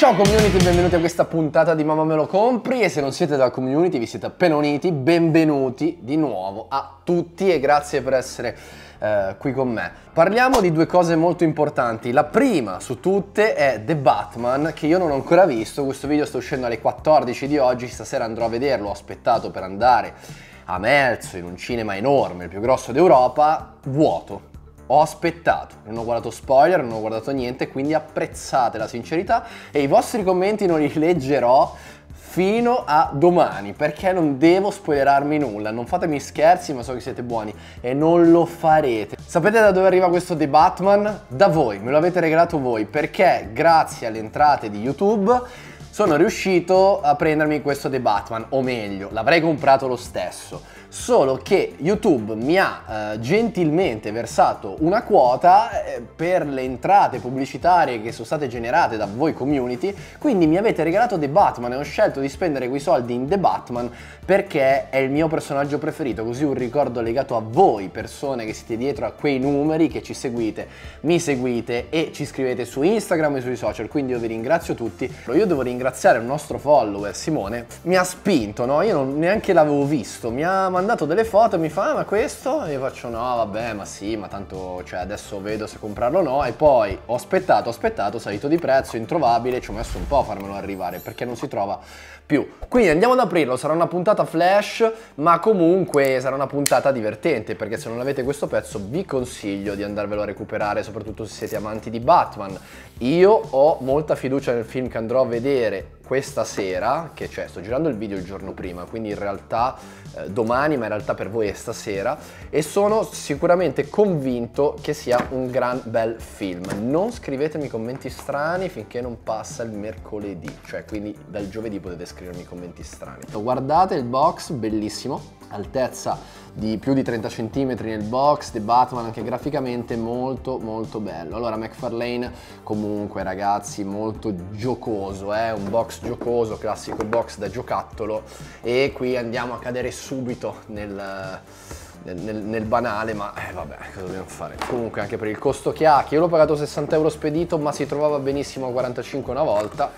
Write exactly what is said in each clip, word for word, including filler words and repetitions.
Ciao community, benvenuti a questa puntata di Mamma Me Lo Compri, e se non siete della community vi siete appena uniti, benvenuti di nuovo a tutti e grazie per essere eh, qui con me. Parliamo di due cose molto importanti. La prima su tutte è The Batman, che io non ho ancora visto. Questo video sta uscendo alle quattordici di oggi, stasera andrò a vederlo. Ho aspettato per andare a Melzo, in un cinema enorme, il più grosso d'Europa, vuoto. Ho aspettato, non ho guardato spoiler, non ho guardato niente, quindi apprezzate la sincerità e i vostri commenti non li leggerò fino a domani, perché non devo spoilerarmi nulla. Non fatemi scherzi, ma so che siete buoni e non lo farete. Sapete da dove arriva questo The Batman? Da voi, me lo avete regalato voi, perché grazie alle entrate di YouTube sono riuscito a prendermi questo The Batman, o meglio, l'avrei comprato lo stesso. Solo che YouTube mi ha eh, gentilmente versato una quota eh, per le entrate pubblicitarie che sono state generate da voi community, quindi mi avete regalato The Batman e ho scelto di spendere quei soldi in The Batman perché è il mio personaggio preferito, così un ricordo legato a voi, persone che siete dietro a quei numeri, che ci seguite, mi seguite e ci scrivete su Instagram e sui social, quindi io vi ringrazio tutti. Io devo ringraziare il nostro follower Simone, mi ha spinto, no? Io non, neanche l'avevo visto, mi ha mandato delle foto e mi fa: ah, ma questo? E io faccio: no vabbè, ma sì, ma tanto, cioè, adesso vedo se comprarlo o no. E poi ho aspettato, ho aspettato, salito di prezzo, introvabile, ci ho messo un po' a farmelo arrivare perché non si trova più. Quindi andiamo ad aprirlo, sarà una puntata flash, ma comunque sarà una puntata divertente, perché se non avete questo pezzo vi consiglio di andarvelo a recuperare, soprattutto se siete amanti di Batman. Io ho molta fiducia nel film che andrò a vedere questa sera, che cioè sto girando il video il giorno prima, quindi in realtà eh, domani, ma in realtà per voi è stasera, e sono sicuramente convinto che sia un gran bel film. Non scrivetemi commenti strani finché non passa il mercoledì, cioè quindi dal giovedì potete scrivermi commenti strani. Guardate il box, bellissimo, altezza di più di trenta centimetri nel box, The Batman anche graficamente molto molto bello. Allora McFarlane comunque ragazzi molto giocoso, eh? Un box giocoso, classico box da giocattolo, e qui andiamo a cadere subito nel... Nel, nel banale, ma eh, vabbè, cosa dobbiamo fare? Comunque anche per il costo che ha, che io l'ho pagato sessanta euro spedito, ma si trovava benissimo a quarantacinque una volta,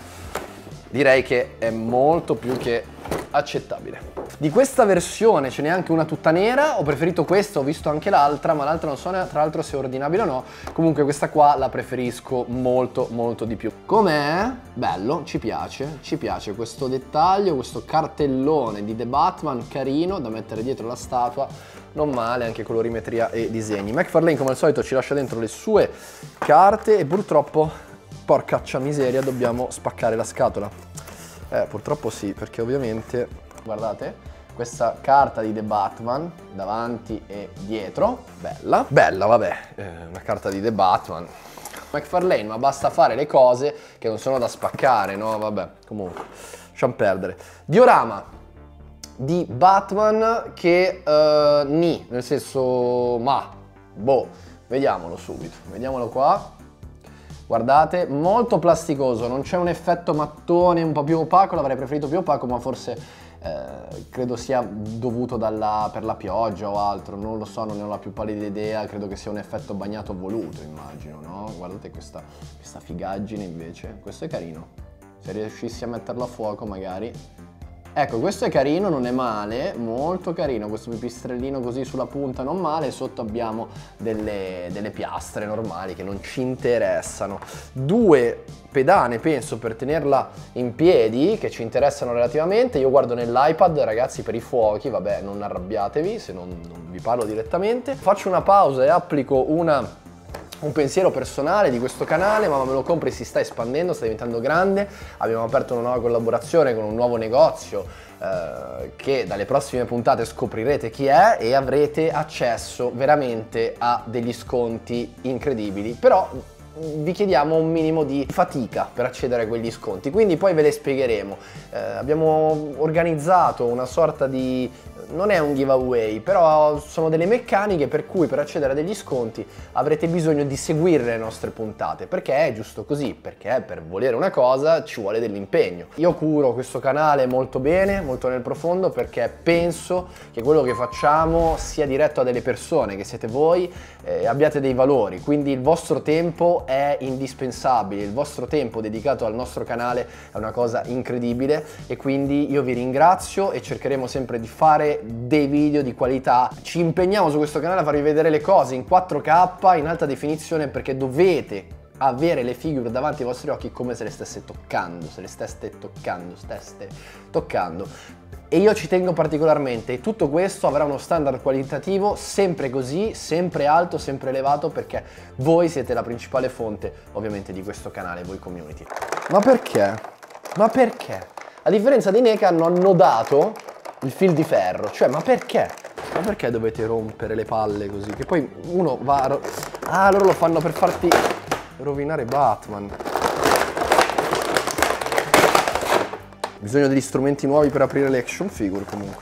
direi che è molto più che accettabile. Di questa versione ce n'è anche una tutta nera, ho preferito questa, ho visto anche l'altra, ma l'altra non so tra l'altro se è ordinabile o no. Comunque questa qua la preferisco molto molto di più. Com'è? Bello, ci piace, ci piace questo dettaglio, questo cartellone di The Batman carino da mettere dietro la statua, non male, anche colorimetria e disegni. McFarlane come al solito ci lascia dentro le sue carte e purtroppo, porcaccia miseria, dobbiamo spaccare la scatola. Eh, purtroppo sì, perché ovviamente, guardate, questa carta di The Batman davanti e dietro, bella, bella vabbè, eh, una carta di The Batman. McFarlane, ma basta fare le cose che non sono da spaccare, no? Vabbè, comunque, lasciamo perdere. Diorama di Batman che, uh, ni, nel senso, ma, boh, vediamolo subito, vediamolo qua. Guardate, molto plasticoso, non c'è un effetto mattone, un po' più opaco, l'avrei preferito più opaco, ma forse eh, credo sia dovuto dalla, per la pioggia o altro, non lo so, non ne ho la più pallida idea, credo che sia un effetto bagnato voluto, immagino, no? Guardate questa, questa figaggine invece, questo è carino, se riuscissi a metterlo a fuoco magari. Ecco, questo è carino, non è male, molto carino, questo pipistrellino così sulla punta non male, sotto abbiamo delle, delle piastre normali che non ci interessano. Due pedane penso per tenerla in piedi che ci interessano relativamente, io guardo nell'iPad ragazzi per i fuochi, vabbè non arrabbiatevi se non, non vi parlo direttamente. Faccio una pausa e applico una... un pensiero personale di questo canale. Mamma Me Lo Compri si sta espandendo, sta diventando grande, abbiamo aperto una nuova collaborazione con un nuovo negozio eh, che dalle prossime puntate scoprirete chi è e avrete accesso veramente a degli sconti incredibili, però vi chiediamo un minimo di fatica per accedere a quegli sconti, quindi poi ve le spiegheremo. Eh, abbiamo organizzato una sorta di non è un giveaway, però sono delle meccaniche per cui per accedere a degli sconti avrete bisogno di seguire le nostre puntate, perché è giusto così, perché per volere una cosa ci vuole dell'impegno. Io curo questo canale molto bene, molto nel profondo, perché penso che quello che facciamo sia diretto a delle persone, che siete voi, eh, abbiate dei valori, quindi il vostro tempo è indispensabile, il vostro tempo dedicato al nostro canale è una cosa incredibile e quindi io vi ringrazio e cercheremo sempre di fare dei video di qualità. Ci impegniamo su questo canale a farvi vedere le cose in quattro K in alta definizione, perché dovete avere le figure davanti ai vostri occhi come se le stesse toccando, se le steste toccando, steste toccando. E io ci tengo particolarmente, e tutto questo avrà uno standard qualitativo sempre così, sempre alto, sempre elevato, perché voi siete la principale fonte ovviamente di questo canale, voi community. Ma perché? Ma perché? A differenza di NECA hanno annodato il fil di ferro, cioè ma perché? Ma perché dovete rompere le palle così? Che poi uno va a... Ah, loro lo fanno per farti rovinare Batman. Bisogno degli strumenti nuovi per aprire le action figure comunque.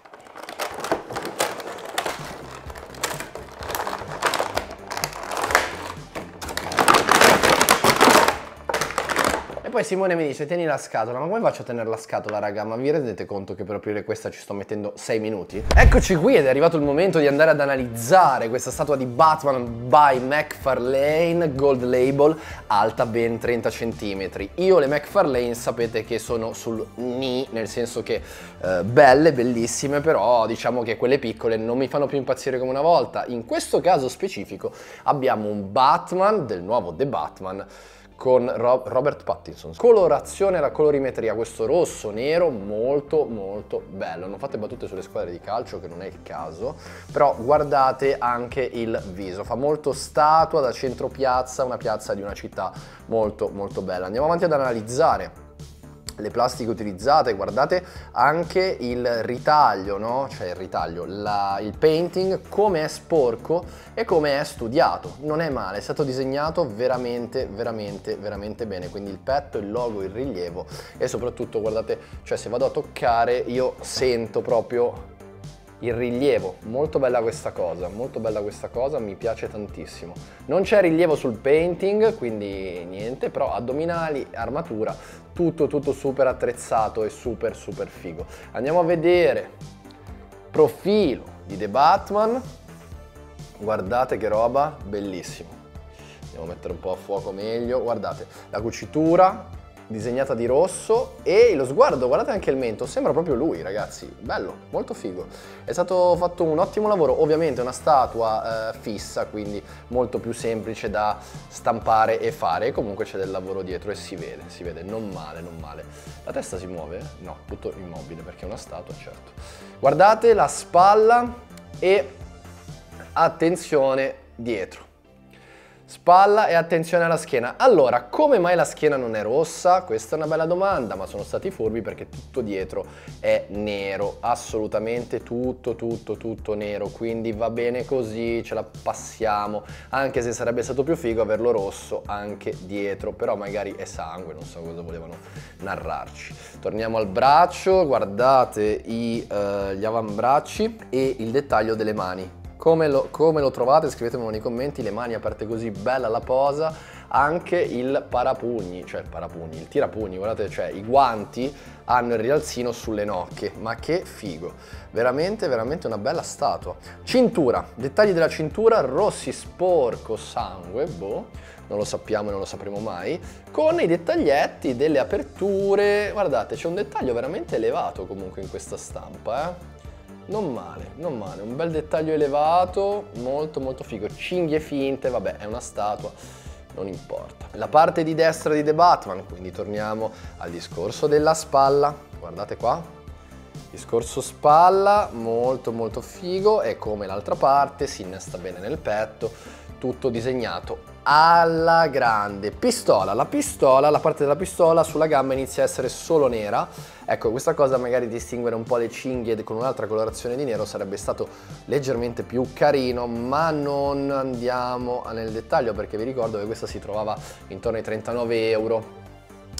E poi Simone mi dice: tieni la scatola. Ma come faccio a tenere la scatola, raga? Ma vi rendete conto che per aprire questa ci sto mettendo sei minuti? Eccoci qui ed è arrivato il momento di andare ad analizzare questa statua di Batman by McFarlane Gold Label, alta ben trenta centimetri. Io le McFarlane sapete che sono sul ni, nel senso che eh, belle, bellissime, però diciamo che quelle piccole non mi fanno più impazzire come una volta. In questo caso specifico abbiamo un Batman del nuovo The Batman con Ro Robert Pattinson. Colorazione, la colorimetria, questo rosso nero molto molto bello. Non fate battute sulle squadre di calcio, che non è il caso, però guardate anche il viso, fa molto statua da centro piazza, una piazza di una città molto molto bella. Andiamo avanti ad analizzare le plastiche utilizzate, guardate anche il ritaglio, no? Cioè il ritaglio, la, il painting, come è sporco e come è studiato. Non è male, è stato disegnato veramente, veramente, veramente bene. Quindi il petto, il logo, il rilievo e soprattutto, guardate, cioè se vado a toccare io sento proprio il rilievo. Molto bella questa cosa, molto bella questa cosa, mi piace tantissimo. Non c'è rilievo sul painting, quindi niente, però addominali, armatura, tutto tutto super attrezzato e super super figo. Andiamo a vedere profilo di The Batman, guardate che roba, bellissimo. Andiamo a mettere un po' a fuoco meglio, guardate la cucitura disegnata di rosso e lo sguardo, guardate anche il mento, sembra proprio lui, ragazzi, bello, molto figo. È stato fatto un ottimo lavoro, ovviamente è una statua eh, fissa, quindi molto più semplice da stampare e fare, e comunque c'è del lavoro dietro e si vede, si vede, non male, non male. La testa si muove? No, tutto immobile perché è una statua, certo. Guardate la spalla e attenzione dietro. Spalla e attenzione alla schiena. Allora, come mai la schiena non è rossa? Questa è una bella domanda, ma sono stati furbi perché tutto dietro è nero, assolutamente tutto, tutto, tutto nero, quindi va bene così, ce la passiamo, anche se sarebbe stato più figo averlo rosso anche dietro, però magari è sangue, non so cosa volevano narrarci. Torniamo al braccio, guardate i, uh, gli avambracci e il dettaglio delle mani. Come lo, come lo trovate? Scrivetemelo nei commenti, le mani aperte così, bella la posa, anche il parapugni, cioè il parapugni, il tirapugni, guardate, cioè i guanti hanno il rialzino sulle nocche, ma che figo, veramente, veramente una bella statua. Cintura, dettagli della cintura, rossi sporco sangue, boh, non lo sappiamo e non lo sapremo mai, con i dettaglietti delle aperture, guardate, c'è un dettaglio veramente elevato comunque in questa stampa, eh. Non male, non male, un bel dettaglio elevato, molto molto figo, cinghie finte, vabbè è una statua, non importa. La parte di destra di The Batman, quindi torniamo al discorso della spalla, guardate qua, discorso spalla, molto molto figo e come l'altra parte si innesta bene nel petto, tutto disegnato alla grande. Pistola, la pistola, la parte della pistola sulla gamba inizia a essere solo nera. Ecco, questa cosa magari distinguere un po' le cinghie con un'altra colorazione di nero sarebbe stato leggermente più carino, ma non andiamo nel dettaglio perché vi ricordo che questa si trovava intorno ai trentanove euro.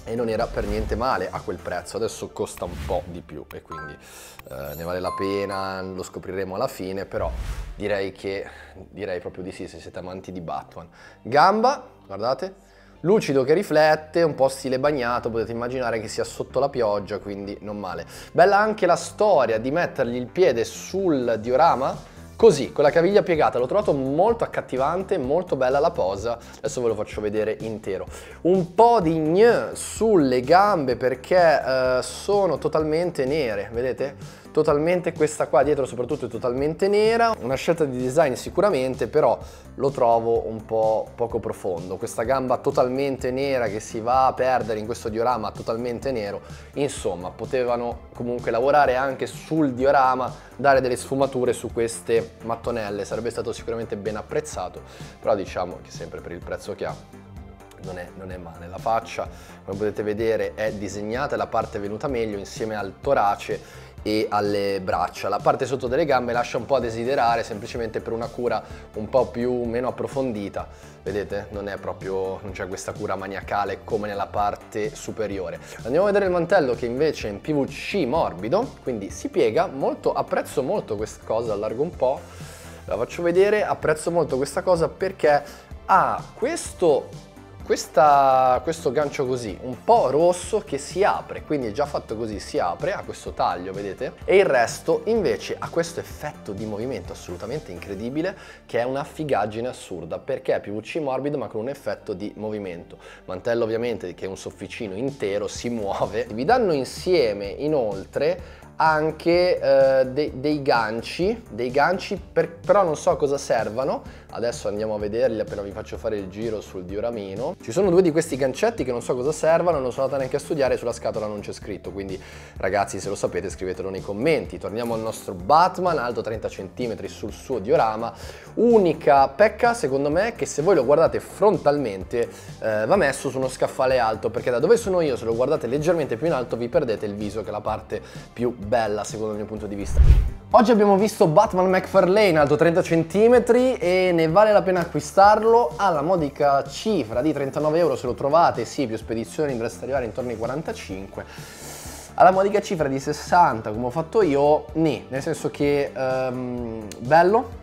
e non era per niente male a quel prezzo. Adesso costa un po' di più e quindi eh, ne vale la pena, lo scopriremo alla fine, però direi che direi proprio di sì se siete amanti di Batman. Gamba, guardate, lucido che riflette, un po' stile bagnato, potete immaginare che sia sotto la pioggia, quindi non male. Bella anche la storia di mettergli il piede sul diorama così, con la caviglia piegata, l'ho trovato molto accattivante, molto bella la posa, adesso ve lo faccio vedere intero. Un po' di gnè sulle gambe perché eh, sono totalmente nere, vedete? Totalmente, questa qua dietro soprattutto è totalmente nera, una scelta di design sicuramente, però lo trovo un po' poco profondo. Questa gamba totalmente nera che si va a perdere in questo diorama totalmente nero, insomma potevano comunque lavorare anche sul diorama, dare delle sfumature su queste mattonelle, sarebbe stato sicuramente ben apprezzato, però diciamo che sempre per il prezzo che ha non è, non è male. La faccia, come potete vedere, è disegnata e la parte è venuta meglio insieme al torace e alle braccia. La parte sotto delle gambe lascia un po' a desiderare, semplicemente per una cura un po' più meno approfondita, vedete? Non è proprio, non c'è questa cura maniacale come nella parte superiore. Andiamo a vedere il mantello che invece è in P V C morbido, quindi si piega molto, apprezzo molto questa cosa, allargo un po', la faccio vedere, apprezzo molto questa cosa perché ha questo Questa, questo gancio così, un po' rosso che si apre, quindi è già fatto così, si apre, ha questo taglio, vedete? E il resto invece ha questo effetto di movimento assolutamente incredibile che è una figaggine assurda, perché è P V C morbido ma con un effetto di movimento. Mantello ovviamente che è un sofficino intero, si muove. Vi danno insieme inoltre anche eh, de dei ganci, dei ganci per, però non so cosa servano, adesso andiamo a vederli appena vi faccio fare il giro sul dioramino. Ci sono due di questi gancetti che non so cosa servano, non sono andato neanche a studiare, sulla scatola non c'è scritto, quindi ragazzi se lo sapete scrivetelo nei commenti. Torniamo al nostro Batman, alto trenta centimetri sul suo diorama, unica pecca secondo me che se voi lo guardate frontalmente eh, va messo su uno scaffale alto, perché da dove sono io se lo guardate leggermente più in alto vi perdete il viso che è la parte più bella secondo il mio punto di vista. Oggi abbiamo visto Batman McFarlane alto trenta centimetri e ne vale la pena acquistarlo alla modica cifra di trentanove euro se lo trovate, sì più spedizioni dovreste arrivare intorno ai quarantacinque, alla modica cifra di sessanta come ho fatto io, nì, nel senso che um, bello,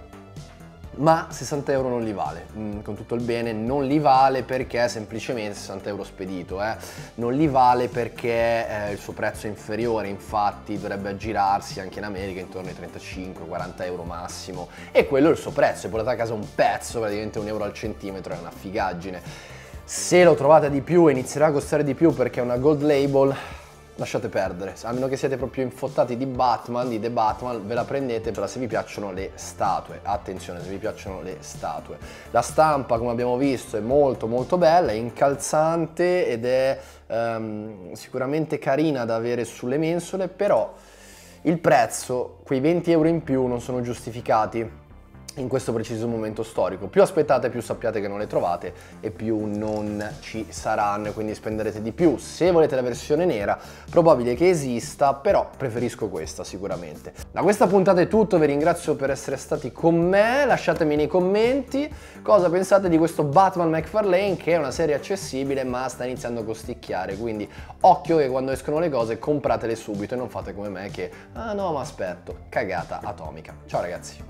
ma sessanta euro non li vale, mm, con tutto il bene non li vale perché semplicemente sessanta euro spedito, eh. Non li vale perché eh, il suo prezzo è inferiore, infatti dovrebbe aggirarsi anche in America intorno ai trentacinque quaranta euro massimo e quello è il suo prezzo, e portate a casa un pezzo, praticamente un euro al centimetro, è una figaggine. Se lo trovate di più e inizierà a costare di più perché è una gold label, lasciate perdere, a meno che siete proprio infottati di Batman, di The Batman, ve la prendete, però se vi piacciono le statue, attenzione se vi piacciono le statue. La stampa come abbiamo visto è molto molto bella, è incalzante ed è um, sicuramente carina da avere sulle mensole, però il prezzo, quei venti euro in più non sono giustificati in questo preciso momento storico. Più aspettate più sappiate che non le trovate e più non ci saranno, quindi spenderete di più. Se volete la versione nera probabile che esista, però preferisco questa sicuramente. Da questa puntata è tutto, vi ringrazio per essere stati con me, lasciatemi nei commenti cosa pensate di questo Batman McFarlane che è una serie accessibile ma sta iniziando a costicchiare, quindi occhio che quando escono le cose compratele subito e non fate come me che ah no ma aspetto, cagata atomica. Ciao ragazzi.